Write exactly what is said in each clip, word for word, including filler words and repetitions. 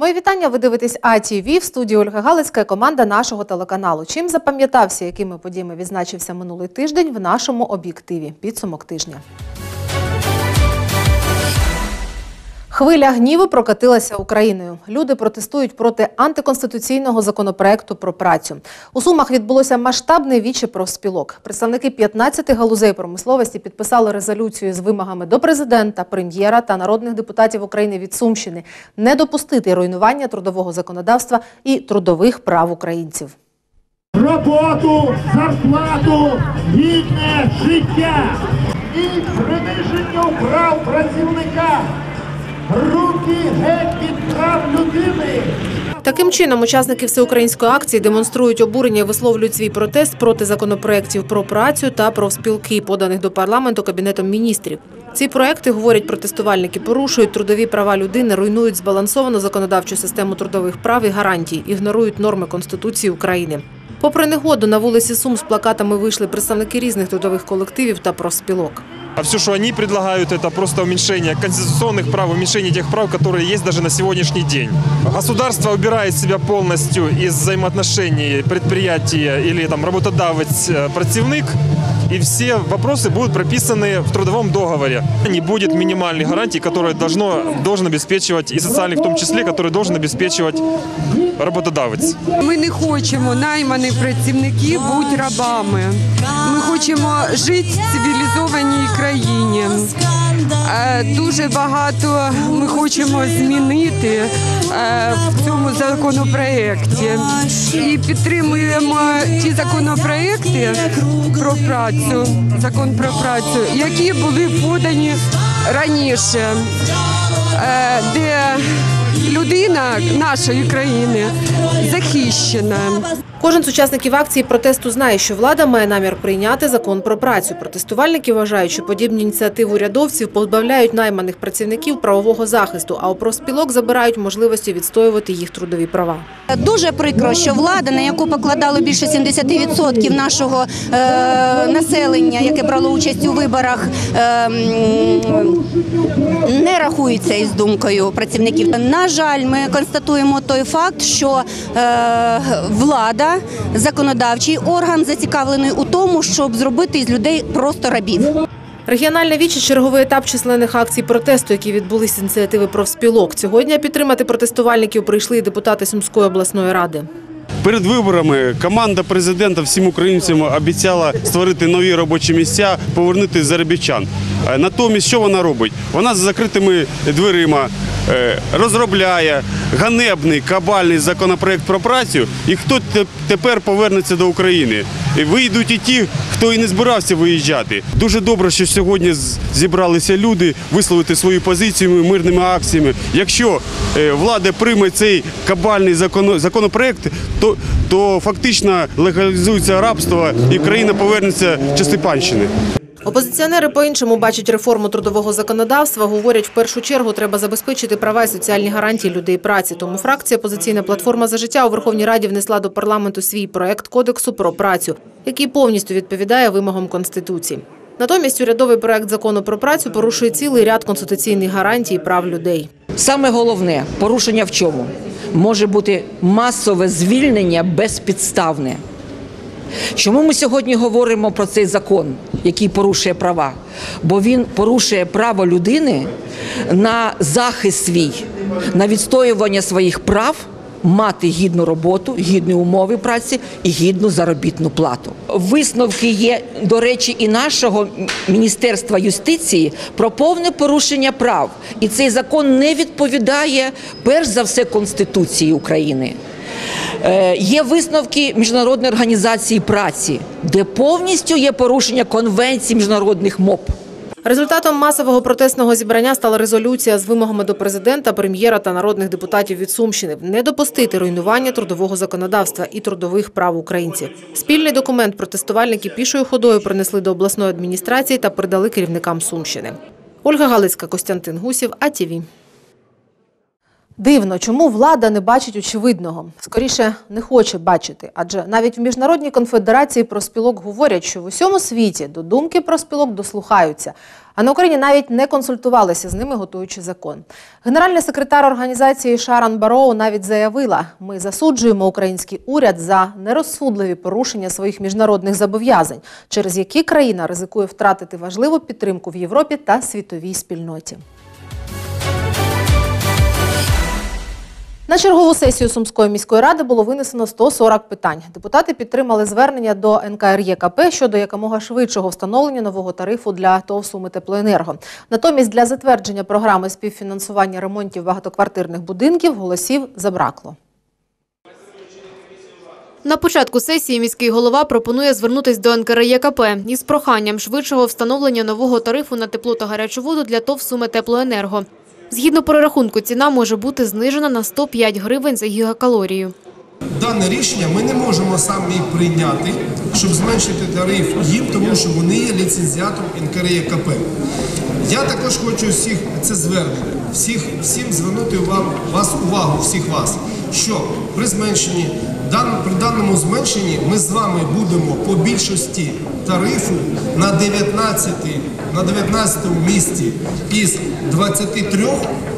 Мої вітання, ви дивитесь А Ті Ві, в студії Ольга Галицька, команда нашого телеканалу. Чим запам'ятався, якими подіями відзначився минулий тиждень в нашому об'єктиві? Підсумок тижня. Хвиля гніву прокатилася Україною. Люди протестують проти антиконституційного законопроекту про працю. У Сумах відбулося масштабне віче профспілок. Представники п'ятнадцяти галузей промисловості підписали резолюцію з вимогами до президента, прем'єра та народних депутатів України від Сумщини не допустити руйнування трудового законодавства і трудових прав українців. Роботу, зарплату, гідне життя і приниження прав працівника. Руки геть від прав людини! Таким чином, учасники всеукраїнської акції демонструють обурення і висловлюють свій протест проти законопроєктів про працю та профспілки, поданих до парламенту Кабінетом міністрів. Ці проекти, говорять протестувальники, порушують трудові права людини, руйнують збалансовану законодавчу систему трудових прав і гарантій, ігнорують норми Конституції України. Попри негоду, на вулиці Сум з плакатами вийшли представники різних трудових колективів та профспілок. А все, что они предлагают, это просто уменьшение конституционных прав, уменьшение тех прав, которые есть даже на сегодняшний день. Государство убирает себя полностью из взаимоотношений предприятия или там, работодавец-противник, и все вопросы будут прописаны в трудовом договоре. Не будет минимальных гарантий, которые должно, должен обеспечивать, и социальных в том числе, которые должен обеспечивать роботодавець. Ми не хочемо наймані працівники бути рабами. Ми хочемо жити в цивілізованій країні. Дуже багато ми хочемо змінити в цьому законопроєкті. І підтримуємо ті законопроєкти про працю, закон про працю, які були подані раніше, де людина нашої країни захищена. Кожен з учасників акції протесту знає, що влада має намір прийняти закон про працю. Протестувальники вважають, що подібні ініціативи урядовців позбавляють найманих працівників правового захисту, а у профспілок забирають можливості відстоювати їх трудові права. Дуже прикро, що влада, на яку покладало більше сімдесят відсотків нашого е, населення, яке брало участь у виборах, е, не рахується із думкою працівників. На жаль, ми констатуємо той факт, що е, влада, законодавчий орган зацікавлений у тому, щоб зробити із людей просто рабів. Регіональне віче – черговий етап численних акцій протесту, які відбулись з ініціативи профспілок. Цього дня підтримати протестувальників прийшли і депутати Сумської обласної ради. Перед виборами команда президента всім українцям обіцяла створити нові робочі місця, повернути заробітчан. Натомість, що вона робить? Вона за закритими дверима розробляє ганебний, кабальний законопроект про працю, і хто тепер повернеться до України. Вийдуть і ті, хто і не збирався виїжджати. Дуже добре, що сьогодні зібралися люди висловити свою позицію мирними акціями. Якщо влада прийме цей кабальний законопроект, то, то фактично легалізується рабство і країна повернеться до Степанщини. Опозиціонери по-іншому бачать реформу трудового законодавства. Говорять, в першу чергу треба забезпечити права і соціальні гарантії людей праці. Тому фракція «Опозиційна платформа за життя» у Верховній Раді внесла до парламенту свій проект Кодексу про працю, який повністю відповідає вимогам Конституції. Натомість урядовий проект закону про працю порушує цілий ряд конституційних гарантій і прав людей. Саме головне – порушення в чому? Може бути масове звільнення безпідставне. Чому ми сьогодні говоримо про цей закон, який порушує права? Бо він порушує право людини на захист свій, на відстоювання своїх прав, мати гідну роботу, гідні умови праці і гідну заробітну плату. Висновки є, до речі, і нашого Міністерства юстиції про повне порушення прав. І цей закон не відповідає, перш за все, Конституції України. Є висновки Міжнародної організації праці, де повністю є порушення конвенції міжнародних МОП. Результатом масового протестного зібрання стала резолюція з вимогами до президента, прем'єра та народних депутатів від Сумщини не допустити руйнування трудового законодавства і трудових прав українців. Спільний документ протестувальники пішою ходою принесли до обласної адміністрації та передали керівникам Сумщини. Ольга Галицька, Костянтин Гусів, А Ті Ві. Дивно, чому влада не бачить очевидного? Скоріше, не хоче бачити. Адже навіть в Міжнародній конфедерації профспілок говорять, що в усьому світі до думки профспілок дослухаються. А на Україні навіть не консультувалися з ними, готуючи закон. Генеральний секретар організації Шарон Барроу навіть заявила, ми засуджуємо український уряд за нерозсудливі порушення своїх міжнародних зобов'язань, через які країна ризикує втратити важливу підтримку в Європі та світовій спільноті. На чергову сесію Сумської міської ради було винесено сто сорок питань. Депутати підтримали звернення до ен ка ер є ка пе щодо якомога швидшого встановлення нового тарифу для ТОВ «Сумитеплоенерго». Натомість для затвердження програми співфінансування ремонтів багатоквартирних будинків голосів забракло. На початку сесії міський голова пропонує звернутися до ен ка ер є ка пе із проханням швидшого встановлення нового тарифу на тепло та гарячу воду для ТОВ «Сумитеплоенерго». Згідно перерахунку, ціна може бути знижена на сто п'ять гривень за гігакалорію. Дане рішення ми не можемо самі прийняти, щоб зменшити тариф їм, тому що вони є ліцензіатом ен ка ер є ка пе. Я також хочу всіх, це звернення, всіх, всім звернути вам, вас увагу, всіх вас, що при зменшенні, при даному зменшенні ми з вами будемо по більшості тарифу на дев'ятнадцятому місці із двадцяти трьох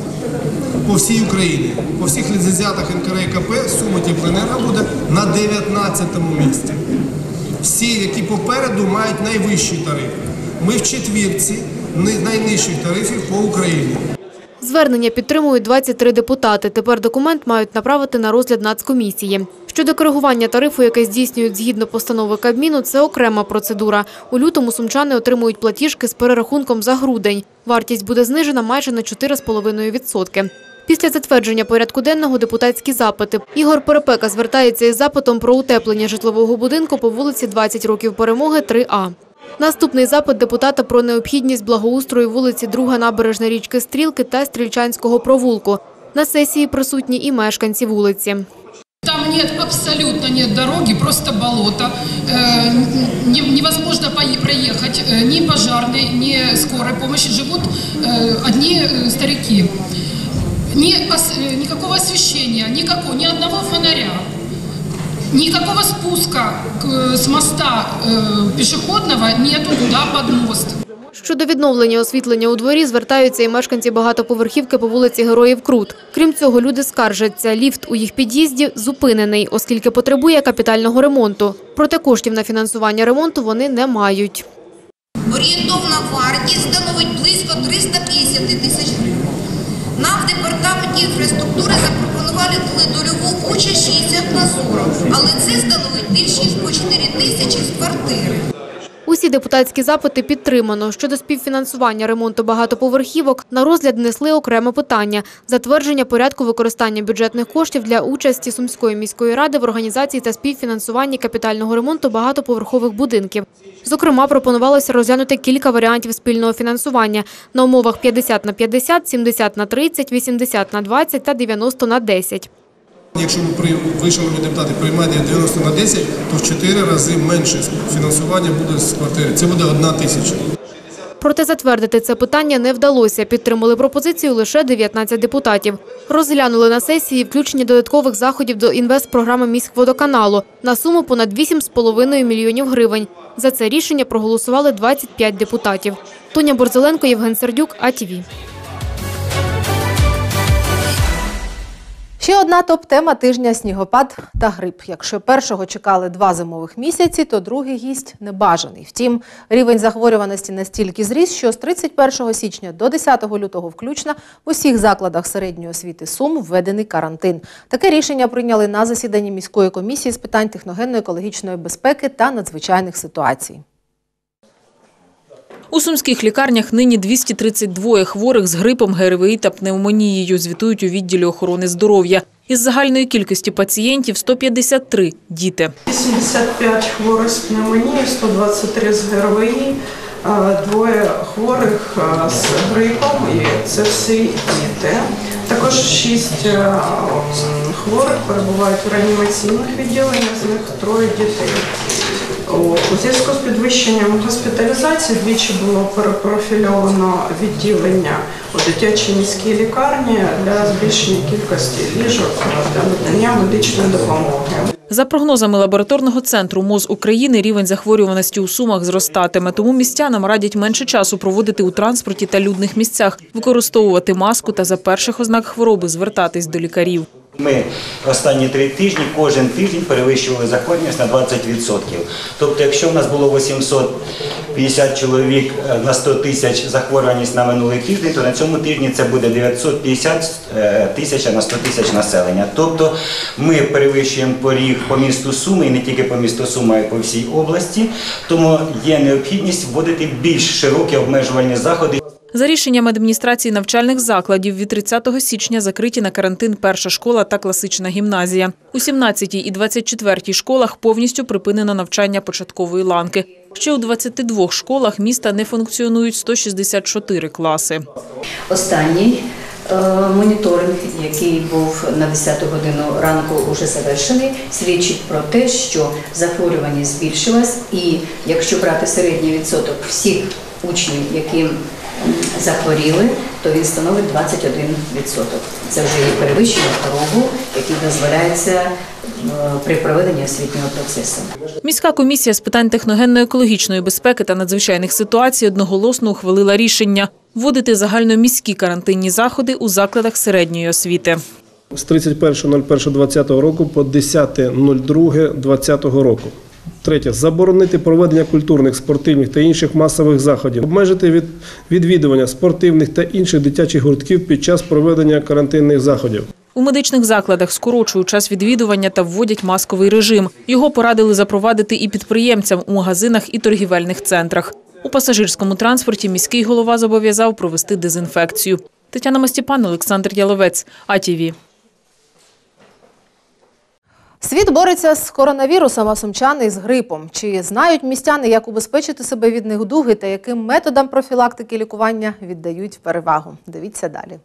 по всій Україні. По всіх ліцензіатах ен ка ер є ка пе «Сумитеплоенерго» буде на дев'ятнадцятому місці. Всі, які попереду, мають найвищий тариф. Ми в четвірці найнижчих тарифів по Україні. Звернення підтримують двадцять три депутати. Тепер документ мають направити на розгляд Нацкомісії. Щодо коригування тарифу, яке здійснюють згідно постанови Кабміну, це окрема процедура. У лютому сумчани отримують платіжки з перерахунком за грудень. Вартість буде знижена майже на чотири з половиною відсотки. Після затвердження порядку денного депутатські запити. Ігор Перепека звертається із запитом про утеплення житлового будинку по вулиці двадцять років Перемоги, три А. Наступний запит депутата про необхідність благоустрою вулиці Друга набережна річки Стрілки та Стрільчанського провулку. На сесії присутні і мешканці вулиці. Там нет, абсолютно нет дороги, просто болото. Э, невозможно проехать ни пожарной, ни скорой помощи. Живут э, одни э, старики. Ни, ос, никакого освещения, никакого, ни одного фонаря. Никакого спуска к, с моста э, пешеходного нету туда под мост. Щодо відновлення освітлення у дворі звертаються і мешканці багатоповерхівки по вулиці Героїв Крут. Крім цього, люди скаржаться, ліфт у їх під'їзді зупинений, оскільки потребує капітального ремонту. Проте коштів на фінансування ремонту вони не мають. Орієнтовна вартість становить близько триста п'ятдесят тисяч гривень. Нам в департаменті інфраструктури запропонували дольову участь шістдесят на сорок, але це становить більше ніж по чотири тисячі з квартири. Усі депутатські запити підтримано. Щодо співфінансування ремонту багатоповерхівок, на розгляд внесли окреме питання – затвердження порядку використання бюджетних коштів для участі Сумської міської ради в організації та співфінансуванні капітального ремонту багатоповерхових будинків. Зокрема, пропонувалося розглянути кілька варіантів спільного фінансування на умовах п'ятдесят на п'ятдесят, сімдесят на тридцять, вісімдесят на двадцять та дев'яносто на десять. Якщо ви, шановні депутати, приймаєте дев'яносто на десять, то в чотири рази менше фінансування буде з квартири. Це буде одна тисяча. Проте затвердити це питання не вдалося. Підтримали пропозицію лише дев'ятнадцять депутатів. Розглянули на сесії включення додаткових заходів до інвестпрограми міськводоканалу на суму понад вісім з половиною мільйонів гривень. За це рішення проголосували двадцять п'ять депутатів. Тоня Борзеленко, Євген Сердюк, А Ті Ві. Ще одна топ-тема тижня – снігопад та грип. Якщо першого чекали два зимових місяці, то другий гість небажаний. Втім, рівень захворюваності настільки зріс, що з тридцять першого січня до десятого лютого включно в усіх закладах середньої освіти Сум введений карантин. Таке рішення прийняли на засіданні міської комісії з питань техногенно-екологічної безпеки та надзвичайних ситуацій. У сумських лікарнях нині двісті тридцять два хворих з грипом, ге ер ве і та пневмонією, звітують у відділі охорони здоров'я. Із загальної кількості пацієнтів сто п'ятдесят три – діти. вісімдесят п'ять хворих з пневмонією, сто двадцять три з ге ер ве і, двоє хворих з грипом, і це всі діти. Також шість хворих перебувають у реанімаційних відділеннях, з них троє дітей. У у зв'язку з підвищенням госпіталізації двічі було перепрофільовано відділення у дитячій міській лікарні для збільшення кількості ліжок для надання медичної допомоги. За прогнозами лабораторного центру МОЗ України, рівень захворюваності у Сумах зростатиме. Тому містянам радять менше часу проводити у транспорті та людних місцях, використовувати маску та за перших ознак хвороби звертатись до лікарів. Ми останні три тижні, кожен тиждень перевищували захворюваність на двадцять відсотків. Тобто, якщо в нас було вісімсот п'ятдесят чоловік на сто тисяч захворюваність на минулий тиждень, то на цьому тижні це буде дев'ятсот п'ятдесят тисяч на сто тисяч населення. Тобто ми перевищуємо поріг по місту Суми, і не тільки по місту Суми, а й по всій області. Тому є необхідність вводити більш широкі обмежувальні заходи. За рішенням адміністрації навчальних закладів від тридцятого січня закриті на карантин перша школа та класична гімназія. У сімнадцятій і двадцять четвертій школах повністю припинено навчання початкової ланки. Ще у двадцяти двох школах міста не функціонують сто шістдесят чотири класи. Останній моніторинг, який був на десяту годину ранку уже завершений, свідчить про те, що захворюваність збільшилась, і якщо брати середній відсоток всіх учнів, які захворіли, то він становить двадцять один відсоток. Це вже є перевищення порогу, який дозволяється при проведенні освітнього процесу. Міська комісія з питань техногенно-екологічної безпеки та надзвичайних ситуацій одноголосно ухвалила рішення вводити загальноміські карантинні заходи у закладах середньої освіти. З тридцять першого лютого двадцятого року по десяте друге двадцятого року. Третє. Заборонити проведення культурних, спортивних та інших масових заходів. Обмежити від відвідування спортивних та інших дитячих гуртків під час проведення карантинних заходів. У медичних закладах скорочують час відвідування та вводять масковий режим. Його порадили запровадити і підприємцям у магазинах і торгівельних центрах. У пасажирському транспорті міський голова зобов'язав провести дезінфекцію. Тетяна Мастіпан, Олександр Яловець, А Ті Ві. Світ бореться з коронавірусом, а сумчани – з грипом. Чи знають містяни, як убезпечити себе від недуги та яким методам профілактики лікування віддають перевагу? Дивіться далі.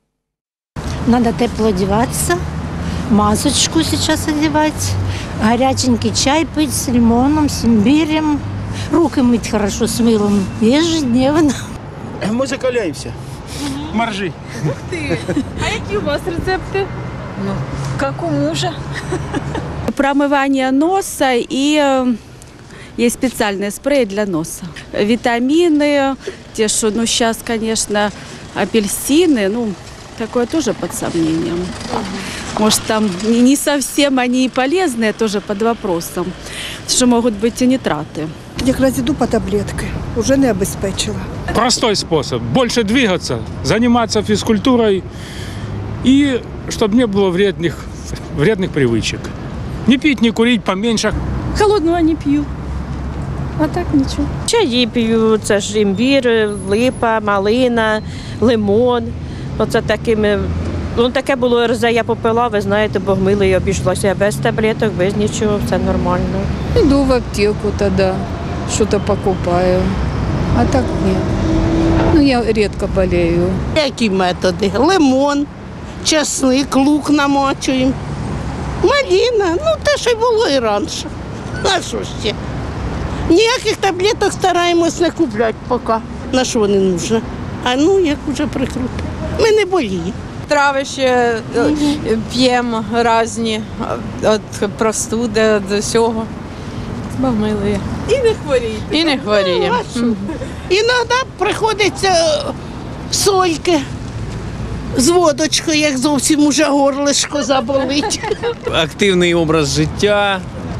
Надо тепло одеваться, масочку сейчас одевать, горяченький чай пить с лимоном, с имбирем, руки мыть хорошо с мылом ежедневно. Мы закаляемся. Моржи. Ух ты! А какие у вас рецепты? Ну, как у мужа. Промывание носа и есть специальные спреи для носа. Витамины, те, что, ну, сейчас, конечно, апельсины, ну, такое тоже под сомнением. Может, там не совсем они и полезные, тоже под вопросом, что могут быть и нитраты. Якраз иду по таблетке, уже не обеспечила. Простой способ. Больше двигаться, заниматься физкультурой и чтобы не было вредных, вредных привычек. Не пить, не курить, поменьше. Холодного не пью. А так нічого. Чаї п'ю, це ж імбір, липа, малина, лимон. Оце такими, ну таке було РЗ, я попила, ви знаєте, бо гмили і обійшлося без таблеток, без нічого, все нормально. Иду в аптеку тогда, что-то покупаю, а так нет. Ну, я редко болею. Які методи? Лимон, чесник, лук намочуємо. Маліна, ну те, що й було і раніше. А що ще? Ніяких таблеток стараємось не купляти поки. На що не нужно? А ну, як вже прикрутимо. Ми не боліємо. Трави ще п'ємо різні, від простуди до всього. Бавмили. І не хворієте. І не хворіємо. Ну, іноді приходиться сольки з водочкою, як зовсім уже горлишко заболить. Активний образ життя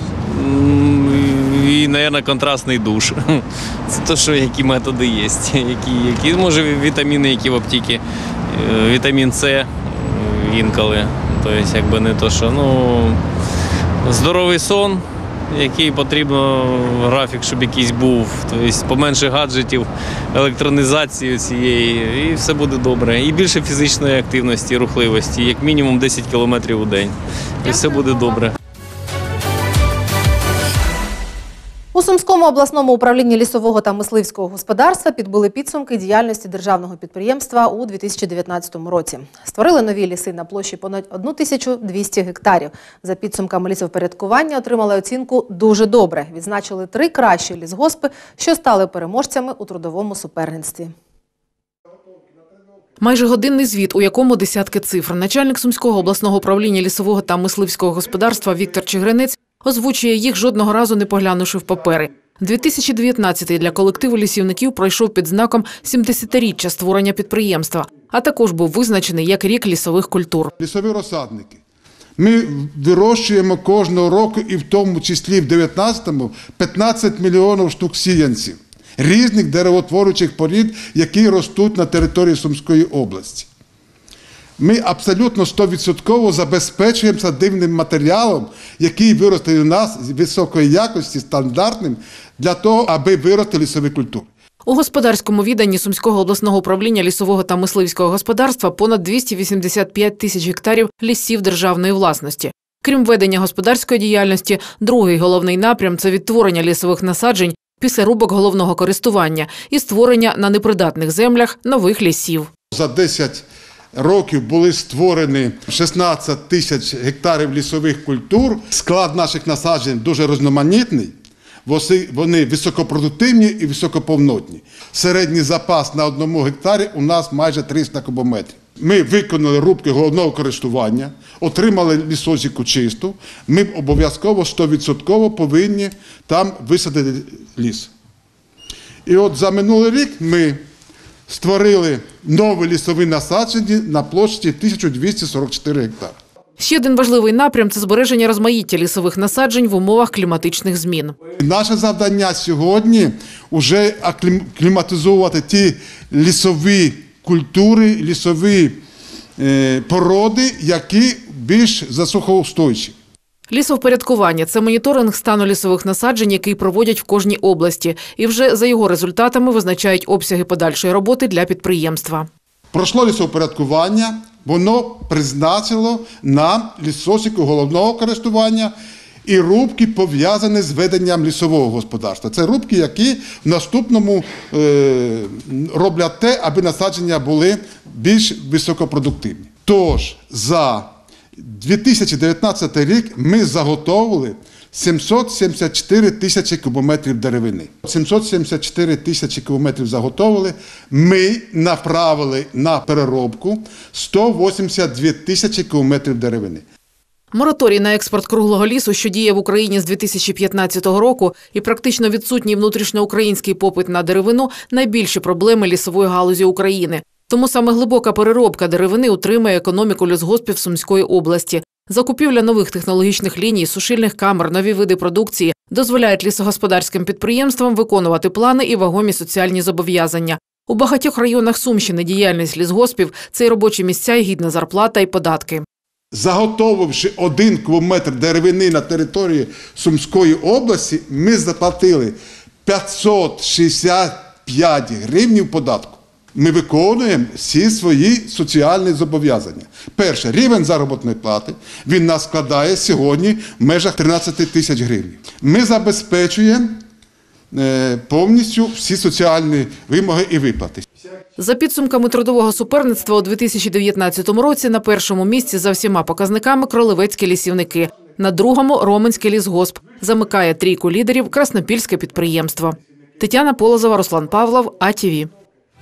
і, мабуть, контрастний душ. Це те, що які методи є. Які, які, може, вітаміни, які в аптеці. Вітамін С інколи. Тобто, якби не то, що, ну, здоровий сон, який потрібно, графік, щоб якийсь був, тобто поменше гаджетів, електронізації цієї, і все буде добре. І більше фізичної активності, рухливості, як мінімум десять кілометрів у день. І все буде добре. У У Сумському обласному управлінні лісового та мисливського господарства підбили підсумки діяльності державного підприємства у дві тисячі дев'ятнадцятому році. Створили нові ліси на площі понад тисячу двісті гектарів. За підсумками лісовпорядкування отримали оцінку «дуже добре». Відзначили три кращі лісгоспи, що стали переможцями у трудовому суперництві. Майже годинний звіт, у якому десятки цифр. Начальник Сумського обласного управління лісового та мисливського господарства Віктор Чигринець озвучує їх, жодного разу не поглянувши в папери. дві тисячі дев'ятнадцятий для колективу лісівників пройшов під знаком сімдесятиріччя створення підприємства, а також був визначений як рік лісових культур. Лісові розсадники. Ми вирощуємо кожного року, і в тому числі в дев'ятнадцятому, п'ятнадцять мільйонів штук сіянців різних деревотворючих порід, які ростуть на території Сумської області. Ми абсолютно сто відсотків забезпечуємося дивним матеріалом, який виросте у нас з високої якості, стандартним, для того, аби вирости лісові культури. У господарському відданні Сумського обласного управління лісового та мисливського господарства понад двісті вісімдесят п'ять тисяч гектарів лісів державної власності. Крім ведення господарської діяльності, другий головний напрям – це відтворення лісових насаджень після рубок головного користування і створення на непридатних землях нових лісів. За десять років були створені шістнадцять тисяч гектарів лісових культур. Склад наших насаджень дуже різноманітний. Вони високопродуктивні і високоповнотні. Середній запас на одному гектарі у нас майже триста кубометрів. Ми виконали рубки головного користування, отримали лісосіку чисту. Ми обов'язково сто відсотків повинні там висадити ліс. І от за минулий рік ми створили нові лісові насадження на площі тисяча двісті сорок чотири гектари. Ще один важливий напрям – це збереження розмаїття лісових насаджень в умовах кліматичних змін. Наше завдання сьогодні – вже акліматизувати ті лісові культури, лісові породи, які більш засухоустойчиві. Лісовпорядкування – це моніторинг стану лісових насаджень, який проводять в кожній області. І вже за його результатами визначають обсяги подальшої роботи для підприємства. Пройшло лісовпорядкування, воно призначило нам лісосіку головного користування і рубки, пов'язані з веденням лісового господарства. Це рубки, які в наступному е, роблять те, аби насадження були більш високопродуктивні. Тож за дві тисячі дев'ятнадцятий рік ми заготовили сімсот сімдесят чотири тисячі кубометрів деревини. сімсот сімдесят чотири тисячі кубометрів заготовили. Ми направили на переробку сто вісімдесят дві тисячі кубометрів деревини. Мораторій на експорт круглого лісу, що діє в Україні з дві тисячі п'ятнадцятого року, і практично відсутній внутрішньоукраїнський попит на деревину – найбільші проблеми лісової галузі України. Тому саме глибока переробка деревини утримує економіку лісгоспів Сумської області. Закупівля нових технологічних ліній, сушильних камер, нові види продукції дозволяють лісогосподарським підприємствам виконувати плани і вагомі соціальні зобов'язання. У багатьох районах Сумщини діяльність лісгоспів – це й робочі місця, і гідна зарплата, і податки. Заготовивши один кубометр деревини на території Сумської області, ми заплатили п'ятсот шістдесят п'ять гривень податку. Ми виконуємо всі свої соціальні зобов'язання. Перше, рівень заробітної плати, він нас складає сьогодні в межах тринадцять тисяч гривень. Ми забезпечуємо е, повністю всі соціальні вимоги і виплати. За підсумками трудового суперництва у дві тисячі дев'ятнадцятому році на першому місці за всіма показниками кролевецькі лісівники. На другому – Роменський лісгосп. Замикає трійку лідерів Краснопільське підприємство. Тетяна Полозова, Руслан Павлов, А Ті Ві.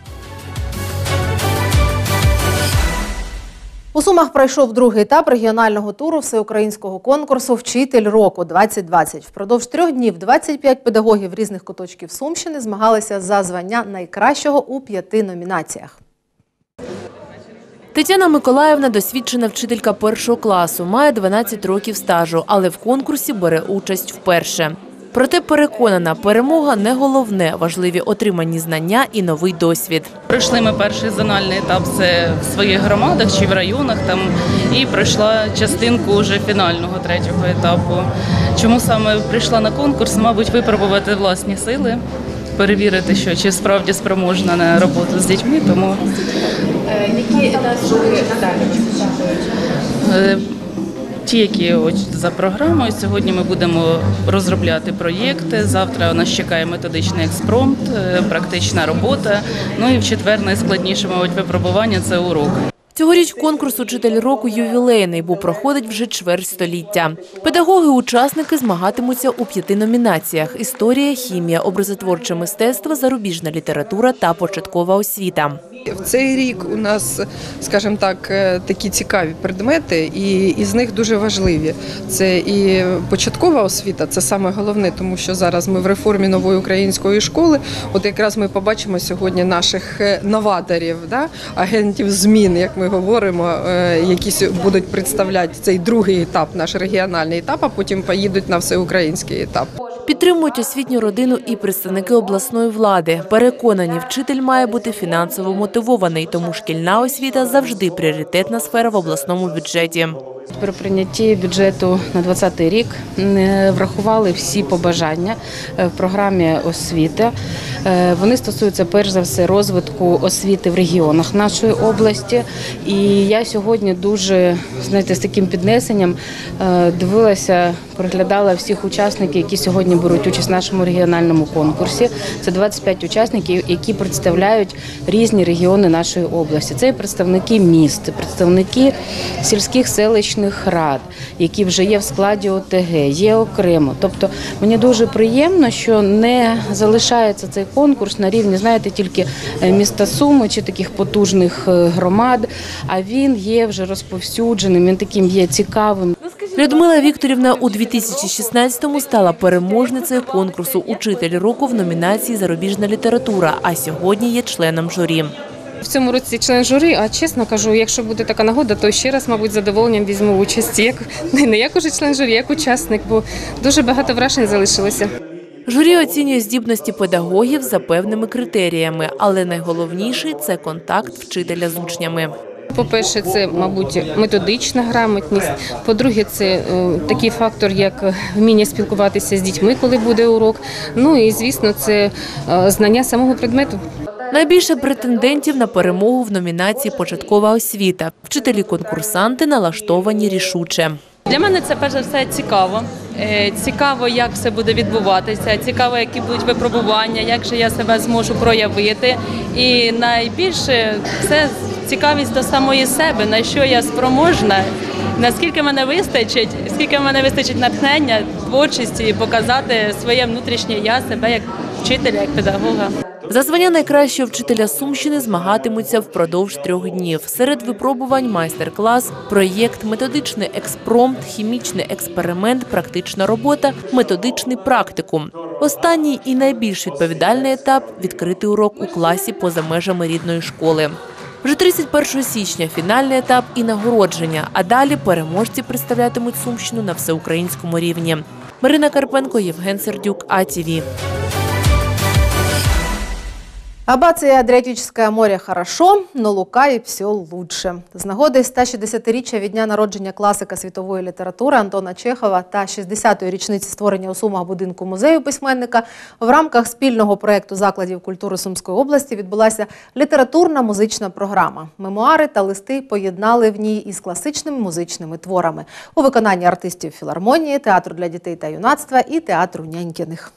У Сумах пройшов другий етап регіонального туру всеукраїнського конкурсу «Вчитель року-двадцять двадцять». Впродовж трьох днів двадцять п'ять педагогів різних куточків Сумщини змагалися за звання найкращого у п'яти номінаціях. Тетяна Миколаївна – досвідчена вчителька першого класу, має дванадцять років стажу, але в конкурсі бере участь вперше. Проте переконана, перемога не головне, важливі отримані знання і новий досвід. Пройшли ми перший зональний етап – це в своїх громадах чи в районах, там, і пройшла частинку вже фінального третього етапу. Чому саме прийшла на конкурс? Мабуть, випробувати власні сили, перевірити, що чи справді спроможна на роботу з дітьми. Тому... Які етапи ви надалі? ті, які ось за програмою. Сьогодні ми будемо розробляти проєкти. Завтра у нас чекає методичний експромт, практична робота. Ну і в четвер найскладніше, мабуть, випробування – це уроки. Цьогоріч конкурс «Учитель року» ювілейний, бо проходить вже чверть століття. Педагоги-учасники змагатимуться у п'яти номінаціях – історія, хімія, образотворче мистецтво, зарубіжна література та початкова освіта. В цей рік у нас, скажімо так, такі цікаві предмети, і із них дуже важливі. Це і початкова освіта, це саме головне, тому що зараз ми в реформі нової української школи. От якраз ми побачимо сьогодні наших новаторів, да? агентів змін, як ми говоримо, які будуть представляти цей другий етап, наш регіональний етап, а потім поїдуть на всеукраїнський етап. Підтримують освітню родину і представники обласної влади. Переконані, вчитель має бути фінансово мотивований, тому шкільна освіта завжди пріоритетна сфера в обласному бюджеті. При прийнятті бюджету на двадцятий рік врахували всі побажання в програмі освіти. Вони стосуються перш за все розвитку освіти в регіонах нашої області. І я сьогодні дуже, знаєте, з таким піднесенням дивилася, переглядала всіх учасників, які сьогодні беруть участь в нашому регіональному конкурсі. Це двадцять п'ять учасників, які представляють різні регіони нашої області. Це і представники міст, представники сільських селищних рад, які вже є в складі О Те Ге, є окремо. Тобто мені дуже приємно, що не залишається цей конкурс на рівні, знаєте, тільки міста Суми чи таких потужних громад, а він є вже розповсюдженим, він таким є цікавим. Людмила Вікторівна у дві тисячі шістнадцятому стала переможницею конкурсу «Учитель року» в номінації «Зарубіжна література», а сьогодні є членом журі. В цьому році член журі, а чесно кажу, якщо буде така нагода, то ще раз, мабуть, з задоволенням візьму участь. Як, не як уже член журі, як учасник, бо дуже багато вражень залишилося. Журі оцінює здібності педагогів за певними критеріями, але найголовніший – це контакт вчителя з учнями. По-перше, це, мабуть, методична грамотність. По-друге, це е, такий фактор, як вміння спілкуватися з дітьми, коли буде урок. Ну і, звісно, це е, знання самого предмету. Найбільше претендентів на перемогу в номінації «Початкова освіта». Вчителі-конкурсанти налаштовані рішуче. Для мене це, перш за все, цікаво. Цікаво, як все буде відбуватися, цікаво, які будуть випробування, як же я себе зможу проявити. І найбільше – це цікавість до самої себе, на що я спроможна, наскільки мене вистачить, скільки мене вистачить натхнення, творчості, показати своє внутрішнє я, себе як вчителя, як педагога. За звання найкращого вчителя Сумщини змагатимуться впродовж трьох днів. Серед випробувань – майстер-клас, проєкт, методичний експромт, хімічний експеримент, практична робота, методичний практикум. Останній і найбільш відповідальний етап – відкритий урок у класі поза межами рідної школи. Вже тридцять першого січня фінальний етап і нагородження, а далі переможці представлятимуть Сумщину на всеукраїнському рівні. Марина Карпенко, Євген Сердюк, А Ті Ві. Аббация Адриатическое море хорошо, но Лука и все лучше. З нагоди сто шістдесятиріччя від дня народження класика світової літератури Антона Чехова та шістдесятої річниці створення у Сумах будинку музею письменника в рамках спільного проєкту закладів культури Сумської області відбулася літературна музична програма. Мемуари та листи поєднали в ній із класичними музичними творами у виконанні артистів філармонії, театру для дітей та юнацтва і театру Нянькіних.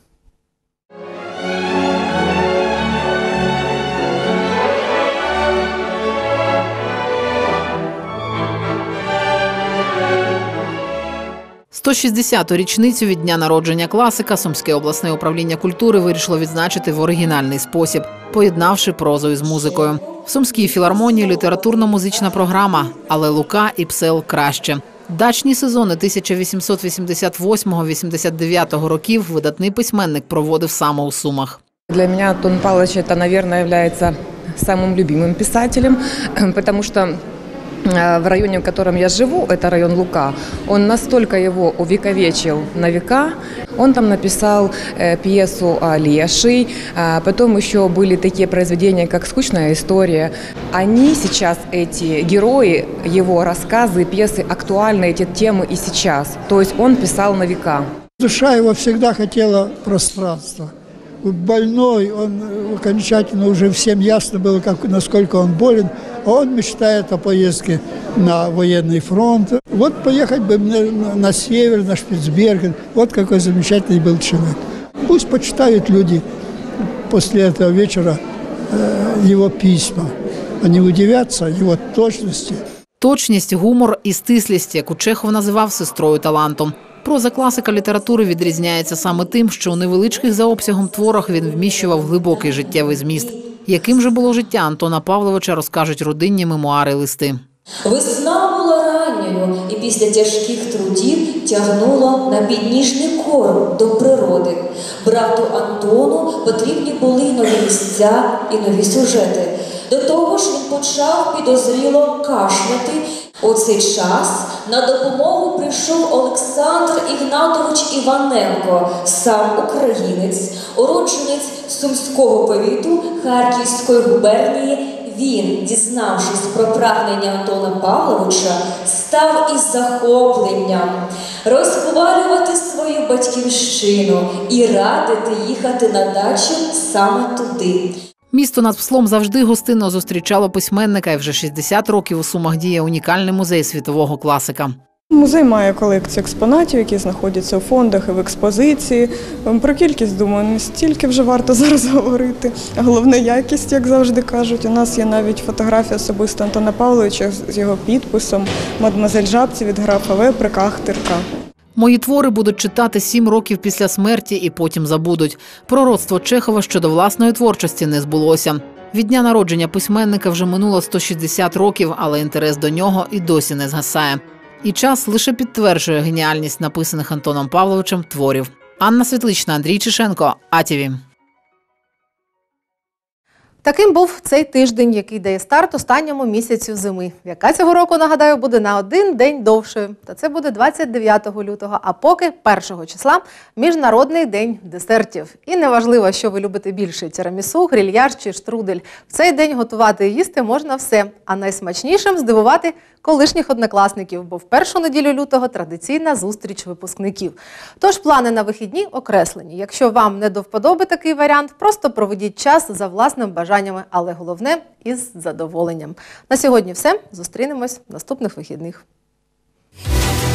сто шістдесяту річницю від дня народження класика Сумське обласне управління культури вирішило відзначити в оригінальний спосіб, поєднавши прозу із музикою. В Сумській філармонії літературно-музична програма «Але Лука і Псел краще». Дачні сезони тисяча вісімсот вісімдесят восьмого - вісімдесят дев'ятого років видатний письменник проводив саме у Сумах. Для меня Антон Павлович, это, наверное, является самым любимым писателем, потому что в районе, в котором я живу, это район Лука, он настолько его увековечил на века. Он там написал э, пьесу о Лешей, а потом еще были такие произведения, как «Скучная история». Они сейчас, эти герои, его рассказы, пьесы, актуальны эти темы и сейчас. То есть он писал на века. Душа его всегда хотела пространства. больной, он окончательно уже всем ясно было, как, насколько он болен, а он мечтает о поездке на военный фронт. Вот поехать бы мне на, на север, на Шпицберген, вот какой замечательный был человек. Пусть почитают люди после этого вечера э, его письма, они удивятся его точности. Точність, гумор і стислість, яку Чехов називав сестрою таланту. Проза класика літератури відрізняється саме тим, що у невеличких за обсягом творах він вміщував глибокий життєвий зміст. Яким же було життя Антона Павловича, розкажуть родинні мемуари листи. Весна була ранньою і після тяжких трудів тягнула на підніжний корм до природи. Брату Антону потрібні були нові місця і нові сюжети. До того ж він почав підозріло кашляти. У цей час на допомогу прийшов Олександр Ігнатович Іваненко, сам українець, уродженець Сумського повіту Харківської губернії. Він, дізнавшись про прагнення Антона Павловича, став із захопленням розхвалювати свою батьківщину і радити їхати на дачу саме туди. Місто над Пслом завжди гостинно зустрічало письменника, і вже шістдесят років у Сумах діє унікальний музей світового класика. Музей має колекцію експонатів, які знаходяться у фондах і в експозиції. Про кількість, думаю, не стільки вже варто зараз говорити. Головне – якість, як завжди кажуть. У нас є навіть фотографія особисто Антона Павловича з його підписом «Мадемуазель Жабці» від графа В. при Кахтирка. Мої твори будуть читати сім років після смерті і потім забудуть. Пророцтво Чехова щодо власної творчості не збулося. Від дня народження письменника вже минуло сто шістдесят років, але інтерес до нього і досі не згасає. І час лише підтверджує геніальність написаних Антоном Павловичем творів. Анна Світлична, Андрій Чешенко, АТВ. Таким був цей тиждень, який дає старт останньому місяцю зими, яка цього року, нагадаю, буде на один день довшою. Та це буде двадцять дев'ятого лютого, а поки першого числа – Міжнародний день десертів. І неважливо, що ви любите більше – тірамісу, грильяж чи штрудель. В цей день готувати і їсти можна все, а найсмачнішим – здивувати колишніх однокласників, бо в першу неділю лютого традиційна зустріч випускників. Тож плани на вихідні окреслені. Якщо вам не до вподоби такий варіант, просто проведіть час за власним бажаннями, але головне – із задоволенням. На сьогодні все. Зустрінемось наступних вихідних.